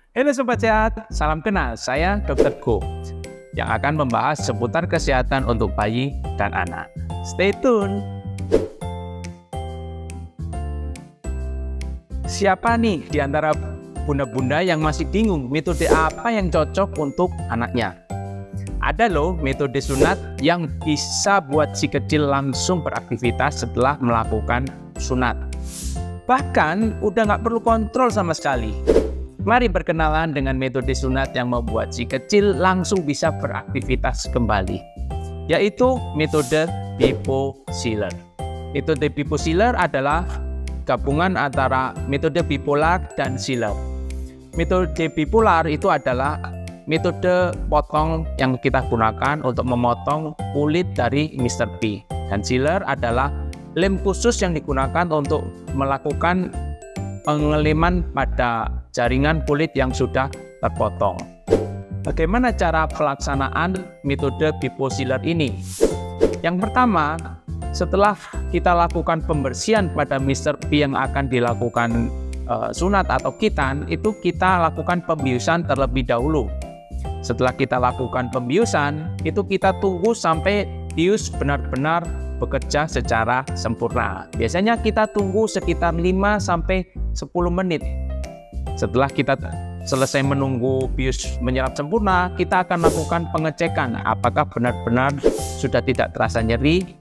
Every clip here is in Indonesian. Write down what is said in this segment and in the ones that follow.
Halo Sobat Sehat, salam kenal. Saya Dr. Go yang akan membahas seputar kesehatan untuk bayi dan anak. Stay tune. Siapa nih di antara bunda-bunda yang masih bingung metode apa yang cocok untuk anaknya? Ada loh metode sunat yang bisa buat si kecil langsung beraktivitas setelah melakukan sunat. Bahkan udah nggak perlu kontrol sama sekali. Mari berkenalan dengan metode sunat yang membuat si kecil langsung bisa beraktivitas kembali, yaitu metode Bipolar. Metode Bipolar adalah gabungan antara metode bipolar dan Schiller. Metode bipolar itu adalah metode potong yang kita gunakan untuk memotong kulit dari Mr. P. Dan Schiller adalah lem khusus yang digunakan untuk melakukan pengeleman pada jaringan kulit yang sudah terpotong. Bagaimana cara pelaksanaan metode Bipolar ini? Yang pertama, setelah kita lakukan pembersihan pada Mr. P yang akan dilakukan sunat atau khitan, itu kita lakukan pembiusan terlebih dahulu. Setelah kita lakukan pembiusan, itu kita tunggu sampai bius benar-benar bekerja secara sempurna. Biasanya kita tunggu sekitar 5-10 menit. Setelah kita selesai menunggu bius menyerap sempurna, kita akan lakukan pengecekan apakah benar-benar sudah tidak terasa nyeri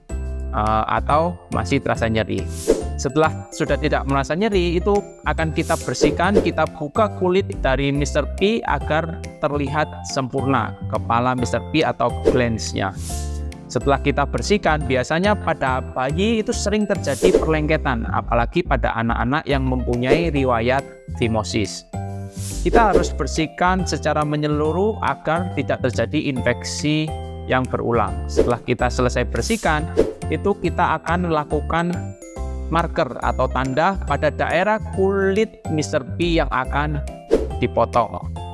atau masih terasa nyeri. Setelah sudah tidak merasa nyeri, itu akan kita bersihkan, kita buka kulit dari Mr. P agar terlihat sempurna kepala Mr. P atau glans-nya. Setelah kita bersihkan, biasanya pada bayi itu sering terjadi perlengketan, apalagi pada anak-anak yang mempunyai riwayat fimosis. Kita harus bersihkan secara menyeluruh agar tidak terjadi infeksi yang berulang. Setelah kita selesai bersihkan, itu kita akan melakukan marker atau tanda pada daerah kulit Mr. P yang akan dipotong.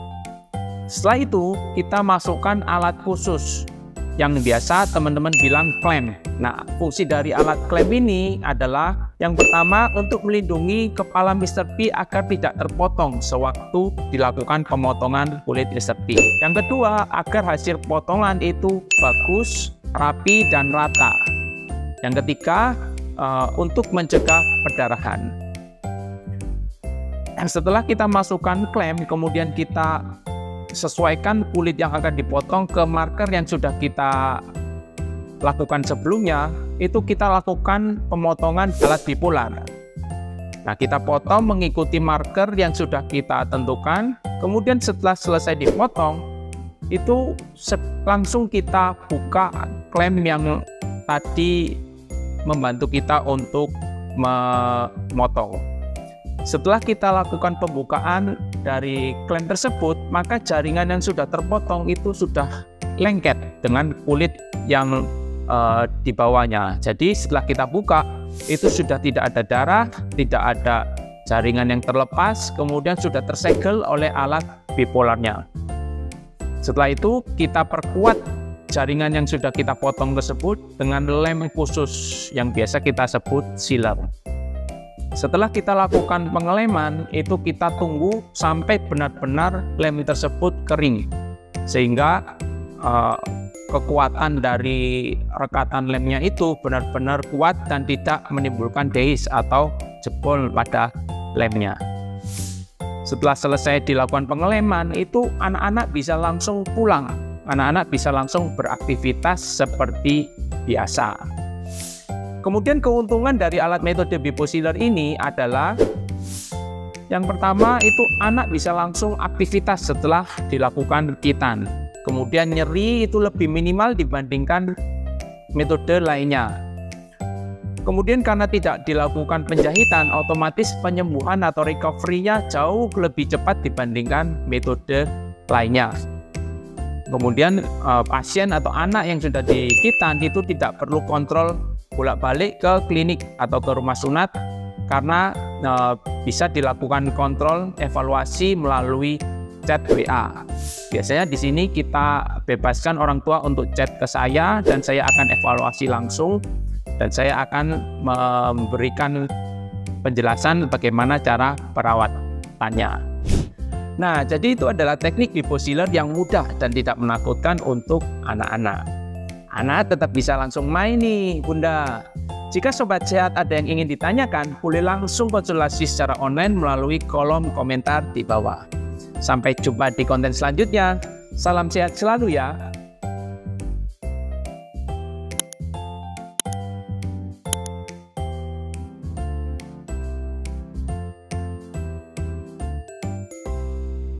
Setelah itu, kita masukkan alat khusus yang biasa teman-teman bilang klem. Nah, fungsi dari alat klem ini adalah yang pertama untuk melindungi kepala Mr. P agar tidak terpotong sewaktu dilakukan pemotongan kulit Mr. P. Yang kedua, agar hasil potongan itu bagus, rapi, dan rata. Yang ketiga, untuk mencegah perdarahan. Setelah kita masukkan klem, kemudian kita sesuaikan kulit yang akan dipotong ke marker yang sudah kita lakukan sebelumnya, itu kita lakukan pemotongan alat bipolar. Nah, kita potong mengikuti marker yang sudah kita tentukan, kemudian setelah selesai dipotong, itu langsung kita buka klem yang tadi membantu kita untuk memotong. Setelah kita lakukan pembukaan dari klem tersebut, maka jaringan yang sudah terpotong itu sudah lengket dengan kulit yang di bawahnya. Jadi setelah kita buka, itu sudah tidak ada darah, tidak ada jaringan yang terlepas, kemudian sudah tersegel oleh alat bipolarnya. Setelah itu kita perkuat jaringan yang sudah kita potong tersebut dengan lem khusus yang biasa kita sebut Schiller. Setelah kita lakukan pengeleman, itu kita tunggu sampai benar-benar lem tersebut kering, sehingga kekuatan dari rekatan lemnya itu benar-benar kuat dan tidak menimbulkan deis atau jebol pada lemnya. Setelah selesai dilakukan pengeleman, itu anak-anak bisa langsung pulang. Anak-anak bisa langsung beraktivitas seperti biasa. Kemudian keuntungan dari alat metode Bipolar ini adalah yang pertama itu anak bisa langsung aktivitas setelah dilakukan khitan. Kemudian nyeri itu lebih minimal dibandingkan metode lainnya. Kemudian karena tidak dilakukan penjahitan, otomatis penyembuhan atau recovery-nya jauh lebih cepat dibandingkan metode lainnya. Kemudian pasien atau anak yang sudah di khitan itu tidak perlu kontrol bolak-balik ke klinik atau ke rumah sunat karena bisa dilakukan kontrol evaluasi melalui chat WA. Biasanya di sini kita bebaskan orang tua untuk chat ke saya dan saya akan evaluasi langsung dan saya akan memberikan penjelasan bagaimana cara perawatannya. Nah, jadi itu adalah teknik deposit yang mudah dan tidak menakutkan untuk anak-anak. Anak tetap bisa langsung main nih, Bunda. Jika Sobat Sehat ada yang ingin ditanyakan, boleh langsung konsultasi secara online melalui kolom komentar di bawah. Sampai jumpa di konten selanjutnya. Salam sehat selalu ya.